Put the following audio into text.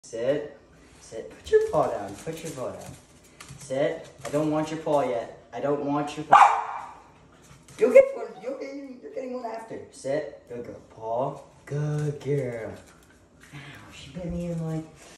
Sit. Sit. Put your paw down. Put your paw down. Sit. I don't want your paw yet. I don't want your paw. You'll get one. You're getting one after. Sit. Good girl. Paw. Good girl. Ow, she bit me in my